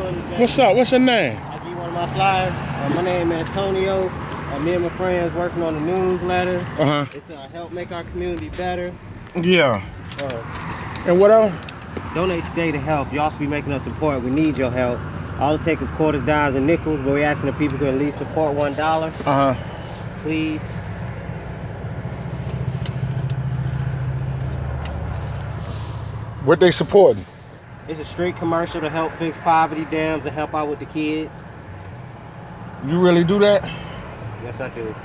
doing today? What's up? What's your name? I give you one of my flyers. My name is Antonio. Me and my friends working on the newsletter. It's help make our community better. Yeah. And what else? Donate today to help. Y'all should be making us support. We need your help. All it takes is quarters, dimes, and nickels, but we're asking the people to at least support $1. Please. What they supporting? It's a straight commercial to help fix poverty dams and help out with the kids. You really do that? Yes, I do.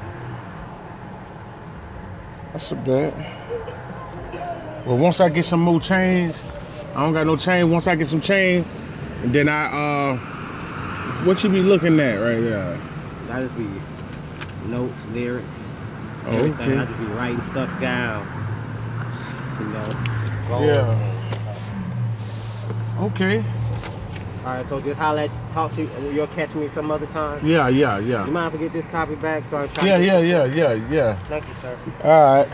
That's a bet. Well, once I get some more change, I don't got no change. Once I get some change, and then what you be looking at right there? I just be notes, lyrics, everything. Okay. I just be writing stuff down. You know. Yeah. Okay. All right, so just holler at you, talk to you. You'll catch me some other time. Yeah. You mind if I get this copy back so I try? Yeah. Thank you, sir. All right.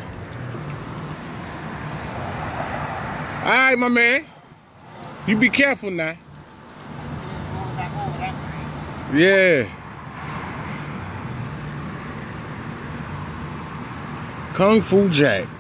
All right, my man. You be careful now. Yeah. Kung Fu Jack.